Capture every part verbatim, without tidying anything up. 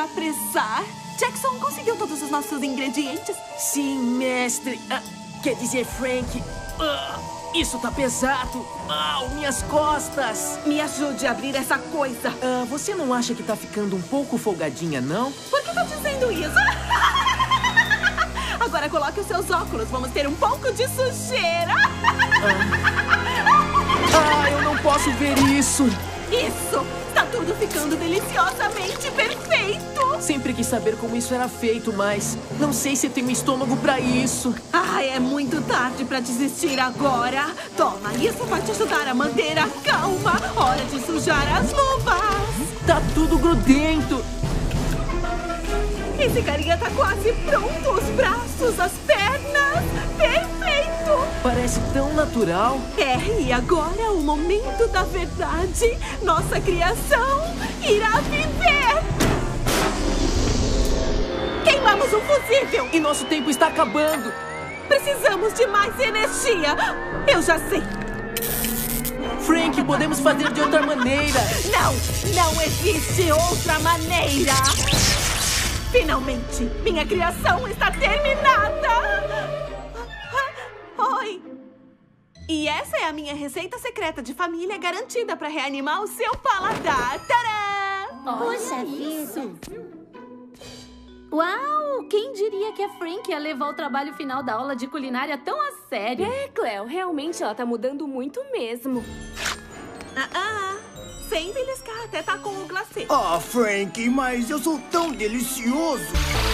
apressar. Jackson conseguiu todos os nossos ingredientes? Sim, mestre. Ah, quer dizer, Frank. Ah, isso tá pesado. Au, minhas costas. Me ajude a abrir essa coisa. Ah, você não acha que tá ficando um pouco folgadinha, não? Por que tá dizendo isso? Agora coloque os seus óculos. Vamos ter um pouco de sujeira. Ah, ah eu não posso ver isso. Isso! Está tudo ficando deliciosamente perfeito! Sempre quis saber como isso era feito, mas não sei se tenho estômago pra isso. Ah, é muito tarde pra desistir agora. Toma, isso vai te ajudar a manter a calma. Hora de sujar as luvas. Tá tudo grudento. Esse carinha tá quase pronto. Os braços, as pernas. Perfeito! Parece tão natural. É, e agora o momento da verdade. Nossa criação irá viver. Queimamos um fusível. E nosso tempo está acabando. Precisamos de mais energia. Eu já sei. Frank, podemos fazer de outra maneira. Não, não existe outra maneira. Finalmente, minha criação está terminada! Oi! E essa é a minha receita secreta de família garantida para reanimar o seu paladar. Tadã! Puxa vida! Uau! Quem diria que a Frank ia levar o trabalho final da aula de culinária tão a sério? É, Cleo, realmente ela tá mudando muito mesmo. Ah, ah! Sem beliscar, até tá com o glacê. Ah, Frank, mas eu sou tão delicioso.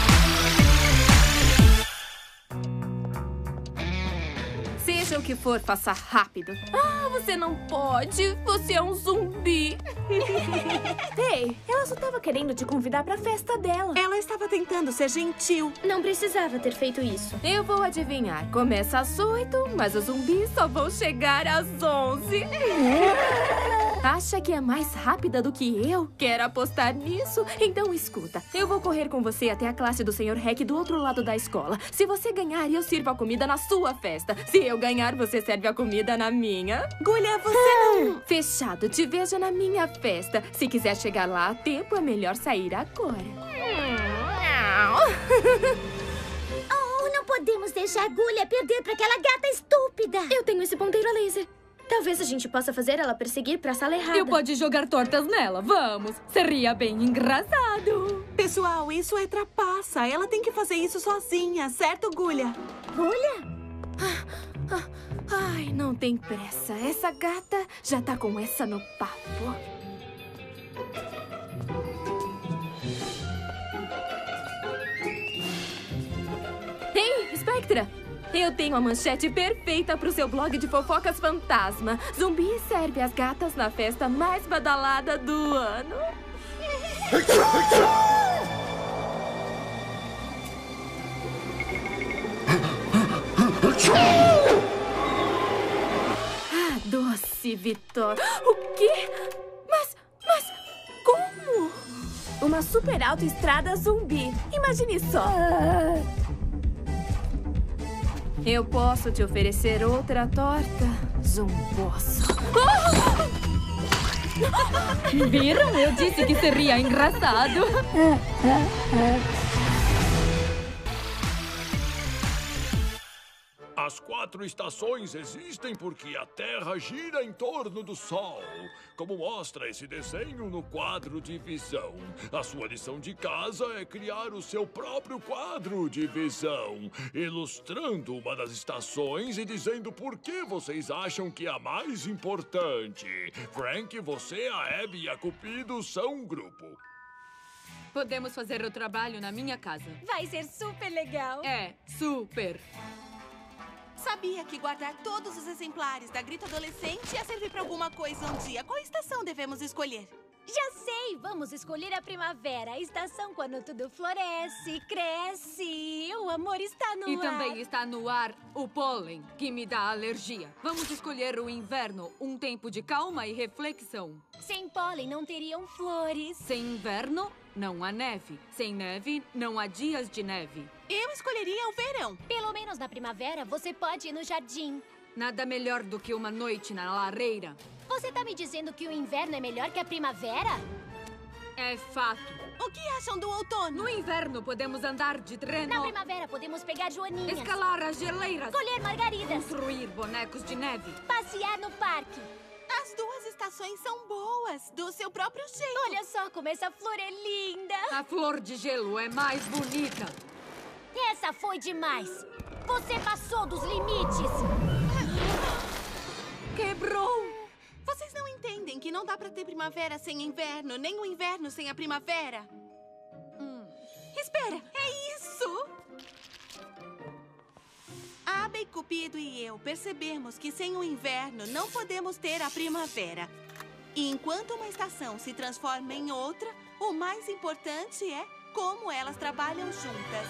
Seja o que for, faça rápido. Ah, você não pode. Você é um zumbi. Ei, ela só tava querendo te convidar pra festa dela. Ela estava tentando ser gentil. Não precisava ter feito isso. Eu vou adivinhar. Começa às oito, mas os zumbis só vão chegar às onze. Acha que é mais rápida do que eu? Quer apostar nisso? Então escuta. Eu vou correr com você até a classe do senhor Heck do outro lado da escola. Se você ganhar, eu sirvo a comida na sua festa. Se eu ganhar, você serve a comida na minha. Gulha, você não... Fechado. Te vejo na minha festa. Se quiser chegar lá a tempo, é melhor sair agora. Oh, não podemos deixar a Gulha perder pra aquela gata estúpida. Eu tenho esse ponteiro a laser. Talvez a gente possa fazer ela perseguir pra sala errada. Eu pode jogar tortas nela, vamos. Seria bem engraçado. Pessoal, isso é trapaça. Ela tem que fazer isso sozinha, certo, Gulha? Gulha? Ah, ah, ai, não tem pressa. Essa gata já tá com essa no papo. Ei, Spectra! Eu tenho a manchete perfeita pro seu blog de fofocas fantasma. Zumbi serve as gatas na festa mais badalada do ano. Ah, doce Vitória. O quê? Mas, mas, como? Uma super autoestrada zumbi. Imagine só. Eu posso te oferecer outra torta, zumboso. Viram? Eu disse que seria engraçado. As quatro estações existem porque a Terra gira em torno do Sol, como mostra esse desenho no quadro de visão. A sua lição de casa é criar o seu próprio quadro de visão, ilustrando uma das estações e dizendo por que vocês acham que é a mais importante. Frank, você, a Abby e a Cupido são um grupo. Podemos fazer o trabalho na minha casa. Vai ser super legal. É, super. Sabia que guardar todos os exemplares da Grito Adolescente ia servir para alguma coisa um dia. Qual estação devemos escolher? Já sei! Vamos escolher a primavera, a estação quando tudo floresce, cresce. O amor está no E ar. também está no ar o pólen, que me dá alergia. Vamos escolher o inverno, um tempo de calma e reflexão. Sem pólen não teriam flores. Sem inverno, não há neve. Sem neve, não há dias de neve. Eu escolheria o verão. Pelo menos na primavera você pode ir no jardim. Nada melhor do que uma noite na lareira. Você tá me dizendo que o inverno é melhor que a primavera? É fato. O que acham do outono? No inverno podemos andar de trem. Na primavera podemos pegar joaninhas. Escalar as geleiras. Colher margaridas. Construir bonecos de neve. Passear no parque. As duas estações são boas, do seu próprio jeito. Olha só como essa flor é linda. A flor de gelo é mais bonita. Essa foi demais. Você passou dos limites. Quebrou. Vocês não entendem que não dá pra ter primavera sem inverno, nem o inverno sem a primavera? Hum. Espera, é isso! Abby, Cupido e eu percebemos que sem o inverno não podemos ter a primavera. E enquanto uma estação se transforma em outra, o mais importante é como elas trabalham juntas.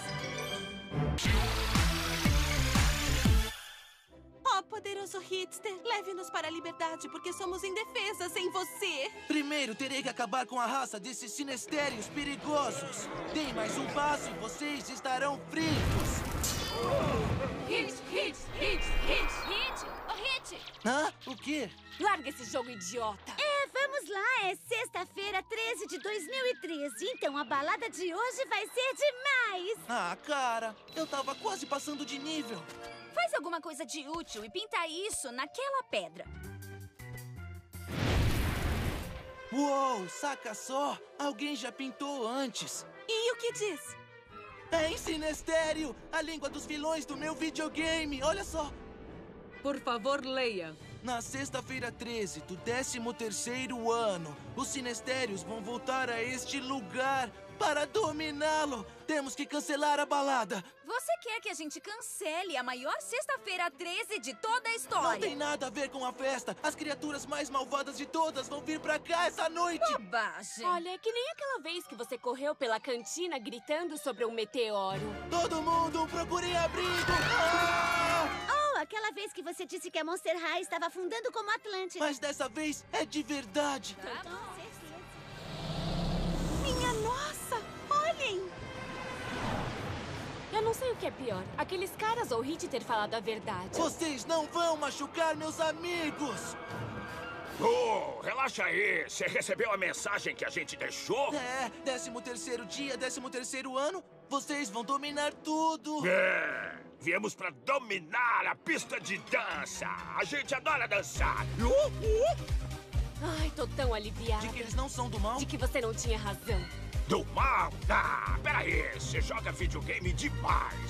Oh, poderoso Hitster, leve-nos para a liberdade, porque somos indefesas sem você. Primeiro, terei que acabar com a raça desses sinestérios perigosos. Deem mais um passo e vocês estarão fritos. Hit, hit, hit, hit. Hit, oh Hit. Hã? O quê? Larga esse jogo idiota. É, vamos lá. É sexta-feira, treze de dois mil e treze. Então a balada de hoje vai ser demais. Ah, cara, eu tava quase passando de nível. Faz alguma coisa de útil e pinta isso naquela pedra. Uou, saca só! Alguém já pintou antes. E o que diz? É em Sinestério, a língua dos vilões do meu videogame. Olha só. Por favor, leia. Na sexta-feira treze do décimo terceiro ano, os Sinestérios vão voltar a este lugar para dominá-lo. Temos que cancelar a balada. Você quer que a gente cancele a maior sexta-feira treze de toda a história? Não tem nada a ver com a festa. As criaturas mais malvadas de todas vão vir pra cá essa noite. Bobagem. Olha, é que nem aquela vez que você correu pela cantina gritando sobre um meteoro. Todo mundo, procurem abrigo! Ah! Oh, aquela vez que você disse que a Monster High estava afundando como Atlântida. Mas dessa vez é de verdade. Tá bom. Minha nossa! Olhem! Eu não sei o que é pior, aqueles caras ou Hit ter falado a verdade. Vocês não vão machucar meus amigos! Oh, relaxa aí. Você recebeu a mensagem que a gente deixou? É, décimo terceiro dia, décimo terceiro ano, vocês vão dominar tudo! É, viemos pra dominar a pista de dança. A gente adora dançar. Uh, uh. Ai, tô tão aliviada. De que eles não são do mal? De que você não tinha razão. Do mal? Ah, peraí. Você joga videogame demais.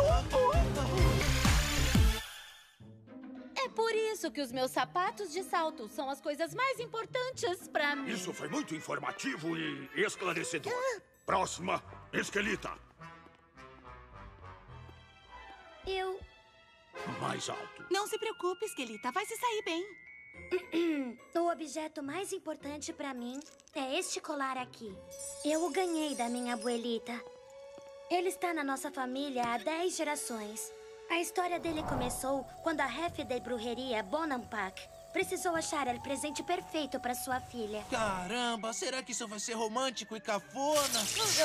É por isso que os meus sapatos de salto são as coisas mais importantes pra mim. Isso foi muito informativo e esclarecedor. Próxima, Esquelita. Eu... Mais alto. Não se preocupe, Esquelita. Vai se sair bem. O objeto mais importante pra mim é este colar aqui. Eu o ganhei da minha abuelita. Ele está na nossa família há dez gerações. A história dele começou quando a chefe da bruxaria, Bonampak, precisou achar o presente perfeito para sua filha. Caramba, será que isso vai ser romântico e cafona?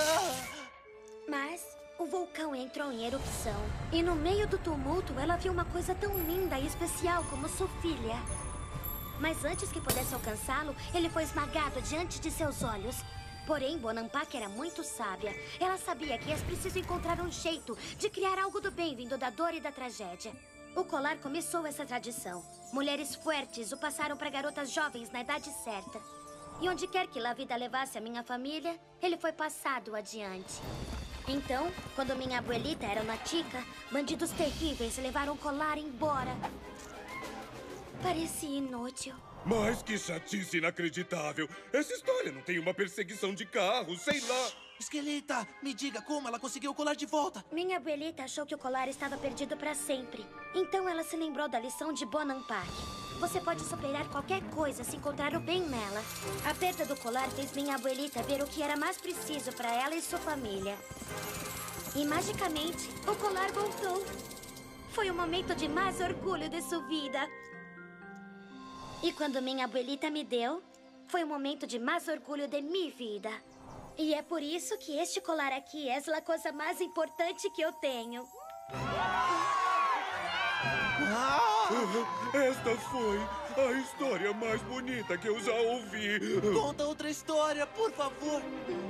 Mas o vulcão entrou em erupção. E no meio do tumulto, ela viu uma coisa tão linda e especial como sua filha. Mas antes que pudesse alcançá-lo, ele foi esmagado diante de seus olhos. Porém, Bonampak era muito sábia. Ela sabia que eles precisam encontrar um jeito de criar algo do bem vindo da dor e da tragédia. O colar começou essa tradição. Mulheres fortes o passaram para garotas jovens na idade certa. E onde quer que a vida levasse a minha família, ele foi passado adiante. Então, quando minha abuelita era uma tica, bandidos terríveis levaram o colar embora. Parecia inútil. Mas que chatice inacreditável. Essa história não tem uma perseguição de carro, sei lá. Esquelita, me diga como ela conseguiu o colar de volta. Minha abuelita achou que o colar estava perdido para sempre. Então ela se lembrou da lição de Bonampak. Você pode superar qualquer coisa se encontrar o bem nela. A perda do colar fez minha abuelita ver o que era mais preciso para ela e sua família. E magicamente, o colar voltou. Foi o momento de mais orgulho de sua vida. E quando minha abuelita me deu, foi o momento de mais orgulho de minha vida. E é por isso que este colar aqui é a coisa mais importante que eu tenho. Ah, esta foi A história mais bonita que eu já ouvi. Conta outra história, por favor.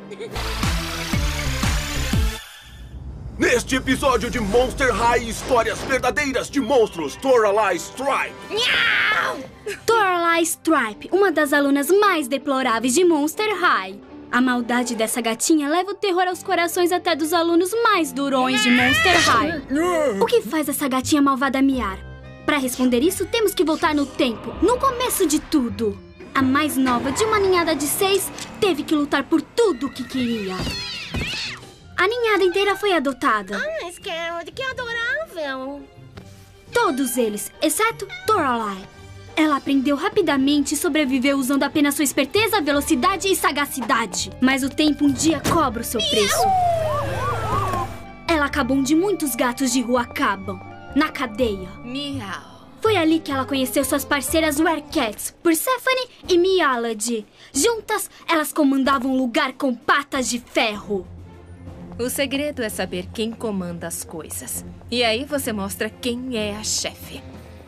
Neste episódio de Monster High, histórias verdadeiras de monstros, Toralei Stripe. Toralei Stripe, uma das alunas mais deploráveis de Monster High. A maldade dessa gatinha leva o terror aos corações até dos alunos mais durões de Monster High. O que faz essa gatinha malvada miar? Para responder isso, temos que voltar no tempo, no começo de tudo. A mais nova de uma ninhada de seis teve que lutar por tudo o que queria. A ninhada inteira foi adotada. Ah, Scarlet, que adorável. Todos eles, exceto Toralei. Ela aprendeu rapidamente e sobreviveu usando apenas sua esperteza, velocidade e sagacidade. Mas o tempo um dia cobra o seu preço. Ela acabou onde muitos gatos de rua acabam, na cadeia. Miau. Foi ali que ela conheceu suas parceiras Werecats, Persephone e Mialad. Juntas, elas comandavam um lugar com patas de ferro. O segredo é saber quem comanda as coisas. E aí você mostra quem é a chefe.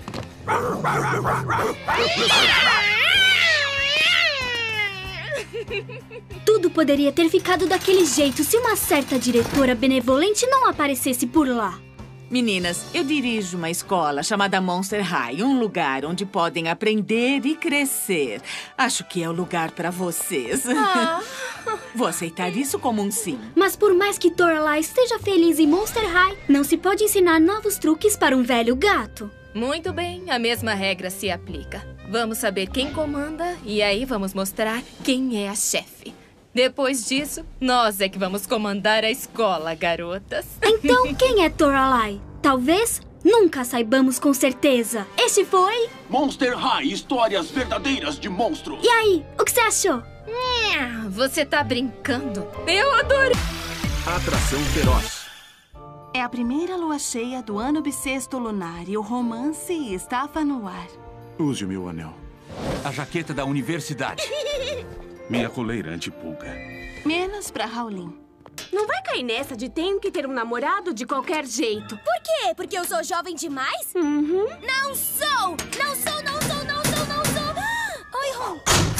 Tudo poderia ter ficado daquele jeito se uma certa diretora benevolente não aparecesse por lá. Meninas, eu dirijo uma escola chamada Monster High, um lugar onde podem aprender e crescer. Acho que é o lugar para vocês. Ah. Vou aceitar isso como um sim. Mas por mais que Toralei esteja feliz em Monster High, não se pode ensinar novos truques para um velho gato. Muito bem, a mesma regra se aplica. Vamos saber quem comanda e aí vamos mostrar quem é a chefe. Depois disso, nós é que vamos comandar a escola, garotas. Então, quem é Toralei? Talvez nunca saibamos com certeza. Este foi... Monster High, histórias verdadeiras de monstros. E aí, o que você achou? Você tá brincando? Eu adorei! Atração feroz. É a primeira lua cheia do ano bissexto lunar e o romance estava no ar. Use o meu anel. A jaqueta da universidade. Minha coleira antipulga. Menos pra Raulin. Não vai cair nessa de tenho que ter um namorado de qualquer jeito. Por quê? Porque eu sou jovem demais? Uhum. Não sou! Não sou, não sou, não sou, não sou! Oi, Ron!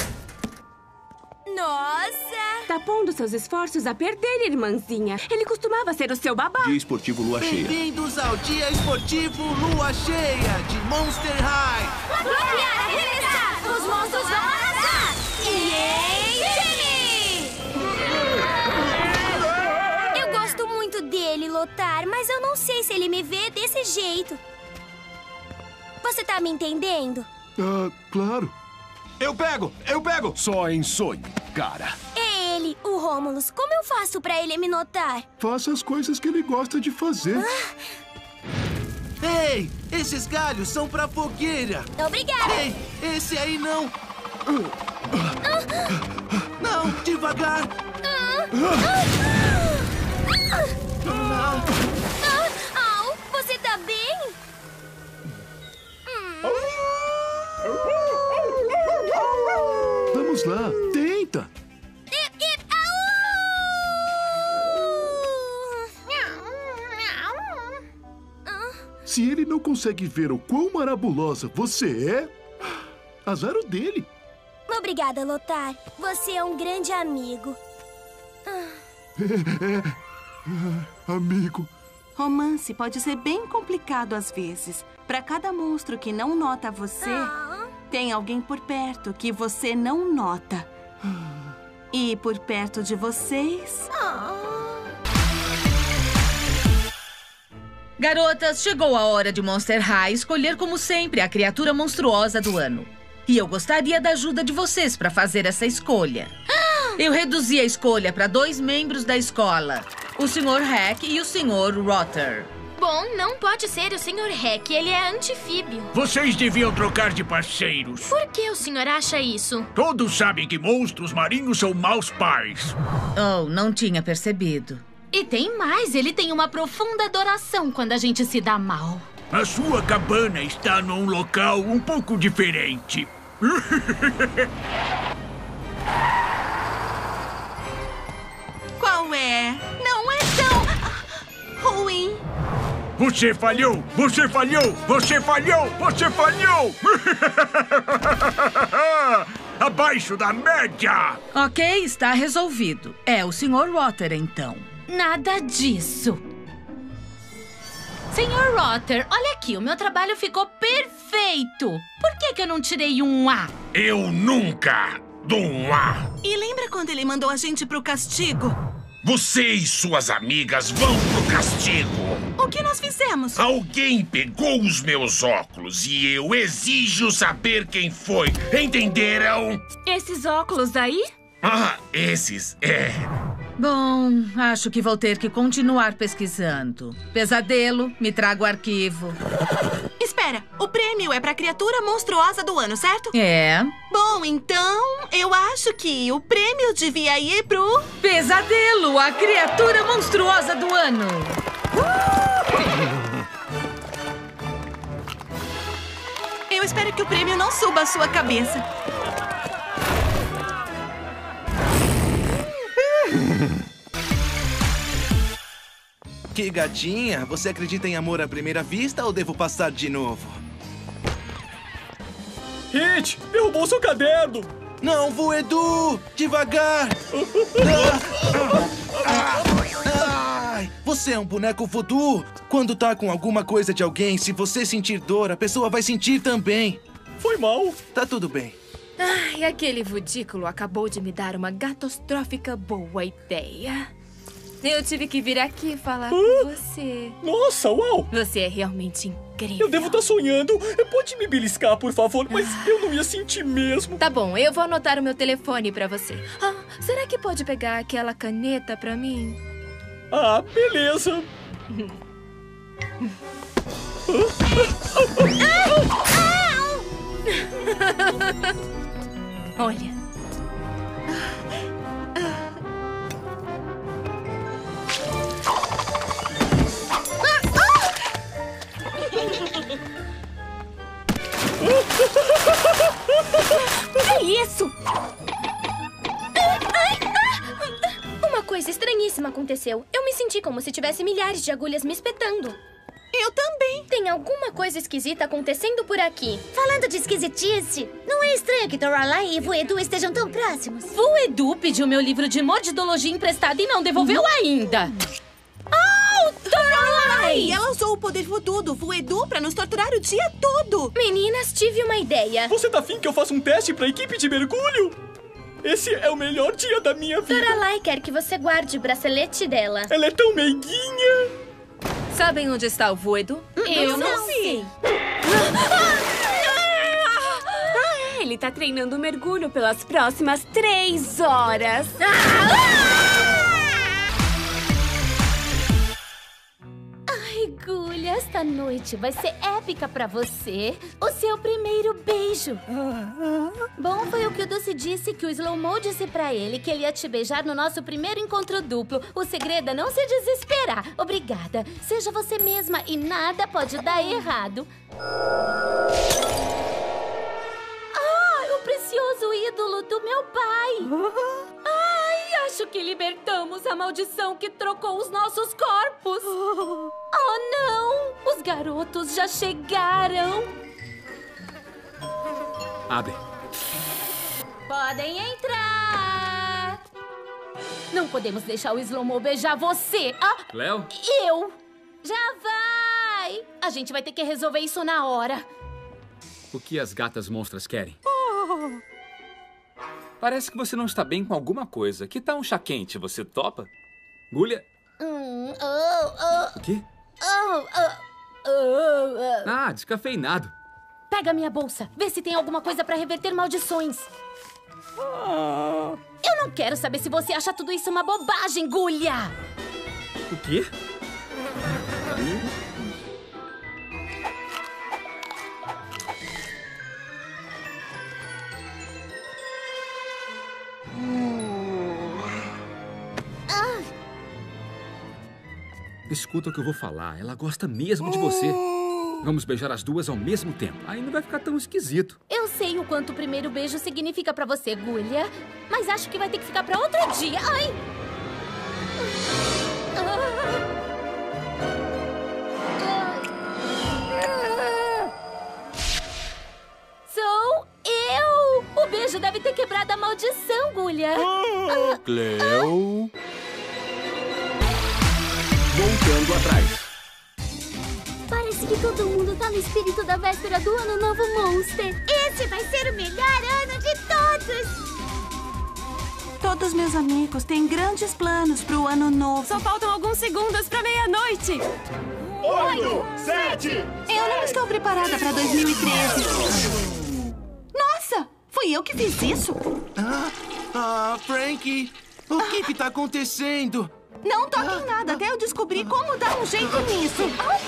Nossa! Tá pondo seus esforços a perder, irmãzinha. Ele costumava ser o seu babá. Dia esportivo lua cheia. Bem-vindos ao Dia Esportivo Lua Cheia de Monster High. Bloquear, arremessar! Os monstros vão arrasar! Yay, Jimmy! Eu gosto muito dele, Lothar, mas eu não sei se ele me vê desse jeito. Você tá me entendendo? Ah, claro. Eu pego! Eu pego! Só em sonho, cara. É ele, o Romulus. Como eu faço pra ele me notar? Faça as coisas que ele gosta de fazer. Ah. Ei, esses galhos são pra fogueira. Obrigada. Ei, esse aí não. Não, devagar. Não. Au, você tá bem? Vamos lá, tenta. Se ele não consegue ver o quão marabulosa você é, azar o dele. Obrigada, Lothar. Você é um grande amigo. É, é, amigo. Romance pode ser bem complicado às vezes. Para cada monstro que não nota você, Ah. tem alguém por perto que você não nota. E por perto de vocês... Ah. Garotas, chegou a hora de Monster High escolher, como sempre, a criatura monstruosa do ano. E eu gostaria da ajuda de vocês para fazer essa escolha. Eu reduzi a escolha para dois membros da escola. O senhor Heck e o senhor Rotter. Bom, não pode ser o senhor Heck, ele é anfíbio. Vocês deviam trocar de parceiros. Por que o senhor acha isso? Todos sabem que monstros marinhos são maus pais. Oh, não tinha percebido. E tem mais, ele tem uma profunda adoração quando a gente se dá mal. A sua cabana está num local um pouco diferente. Qual é? Não é tão ruim. Você falhou! Você falhou! Você falhou! Você falhou! Abaixo da média! Ok, está resolvido. É o senhor Rotter, então. Nada disso. senhor Rotter, olha aqui, o meu trabalho ficou perfeito. Por que que eu não tirei um A? Eu nunca dou um A. E lembra quando ele mandou a gente pro castigo? Você e suas amigas vão pro castigo. O que nós fizemos? Alguém pegou os meus óculos e eu exijo saber quem foi. Entenderam? Esses óculos aí? Ah, esses, é... Bom, acho que vou ter que continuar pesquisando. Pesadelo, me traga o arquivo. Espera, o prêmio é pra criatura monstruosa do ano, certo? É. Bom, então, eu acho que o prêmio devia ir pro... Pesadelo, a criatura monstruosa do ano. Eu espero que o prêmio não suba a sua cabeça. Que gatinha! Você acredita em amor à primeira vista ou devo passar de novo? Hit! Derrubou seu caderno! Não, Voedu! Devagar! Ai, você é um boneco voodoo! Quando tá com alguma coisa de alguém, se você sentir dor, a pessoa vai sentir também. Foi mal. Tá tudo bem. Ai, aquele vodículo acabou de me dar uma catastrófica boa ideia. Eu tive que vir aqui falar ah? com você. Nossa, uau! Você é realmente incrível. Eu devo estar sonhando. Pode me beliscar, por favor, mas ah. eu não ia sentir mesmo. Tá bom, eu vou anotar o meu telefone pra você. Ah, será que pode pegar aquela caneta pra mim? Ah, beleza. Olha. Que isso? Uma coisa estranhíssima aconteceu. Eu me senti como se tivesse milhares de agulhas me espetando. Eu também. Tem alguma coisa esquisita acontecendo por aqui. Falando de esquisitice, não é estranho que Toralai e Voedu estejam tão próximos? Voedu pediu meu livro de mordidologia emprestado e não devolveu ainda. Oh, Toralai! Ela usou o poder voodoo do Voedu pra nos torturar o dia todo. Meninas, tive uma ideia. Você tá afim que eu faça um teste pra equipe de mergulho? Esse é o melhor dia da minha vida. Toralai quer que você guarde o bracelete dela. Ela é tão meiguinha. Sabem onde está o Voedu? Eu não, não sei. Ah, é, ele tá treinando mergulho pelas próximas três horas. Ai, Gulha, esta noite vai ser épica pra você. O seu primeiro beijo. Bom, foi o que o Dulce disse, que o Slow-Mo disse pra ele que ele ia te beijar no nosso primeiro encontro duplo. O segredo é não se desesperar. Obrigada. Seja você mesma e nada pode dar errado. Ah, o precioso ídolo do meu pai. Ai, acho que libertamos a maldição que trocou os nossos corpos. Oh, não! Os garotos já chegaram. Abre. Podem entrar. Não podemos deixar o Slow-Mo beijar você. Ah, Léo? Eu. Já vai. A gente vai ter que resolver isso na hora. O que as gatas monstras querem? Oh. Parece que você não está bem com alguma coisa. Que tal um chá quente? Você topa? Gulha? Hum, oh, oh. O quê? Oh, oh, oh, oh. Ah, descafeinado. Pega minha bolsa. Vê se tem alguma coisa pra reverter maldições. Oh. Eu não quero saber se você acha tudo isso uma bobagem, Gulha. O quê? Escuta o que eu vou falar. Ela gosta mesmo de você. Vamos beijar as duas ao mesmo tempo. Aí não vai ficar tão esquisito. Eu sei o quanto o primeiro beijo significa pra você, Gulha. Mas acho que vai ter que ficar pra outro dia. Ai! Ah. agulha. Cleo... Voltando atrás. Parece que todo mundo tá no espírito da véspera do Ano Novo Monster. Esse vai ser o melhor ano de todos! Todos meus amigos têm grandes planos pro Ano Novo. Só faltam alguns segundos pra meia-noite. Oito, sete... Eu não estou preparada pra dois mil e treze. Nossa, fui eu que fiz isso? Ah, ah Frankie, o que que tá acontecendo? Não toque em nada até eu descobrir como dar um jeito nisso.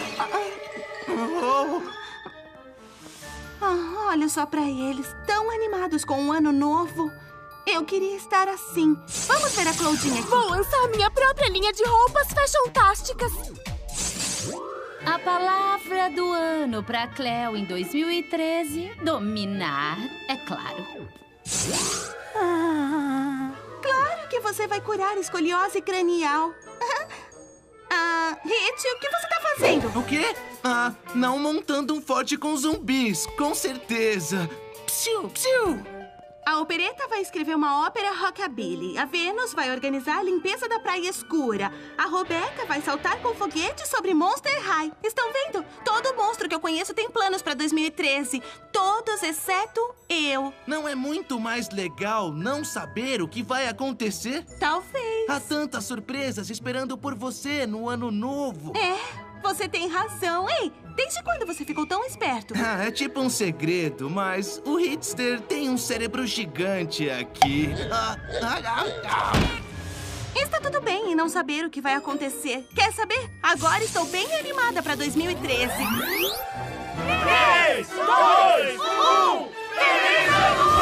Ah, olha só pra eles, tão animados com o Ano Novo. Eu queria estar assim. Vamos ver a Claudinha aqui. Vou lançar minha própria linha de roupas fashiontásticas. A palavra do ano pra Cleo em dois mil e treze, dominar, é claro. Ah, claro que você vai curar escoliose cranial. Ah, Hit, o que você tá fazendo? O quê? Ah, não montando um forte com zumbis, com certeza. Psiu, psiu. A opereta vai escrever uma ópera rockabilly. A Vênus vai organizar a limpeza da praia escura. A Roberta vai saltar com foguete sobre Monster High. Estão vendo? Todo monstro que eu conheço tem planos para dois mil e treze. Todos, exceto eu. Não é muito mais legal não saber o que vai acontecer? Talvez. Há tantas surpresas esperando por você no Ano Novo. É, você tem razão. Ei, desde quando você ficou tão esperto? Ah, é tipo um segredo, mas o Hitster tem um cérebro gigante aqui. Ah, ah, ah, ah. Está tudo bem em não saber o que vai acontecer. Quer saber? Agora estou bem animada para dois mil e treze. três, dois, um... Feliz Ano Novo!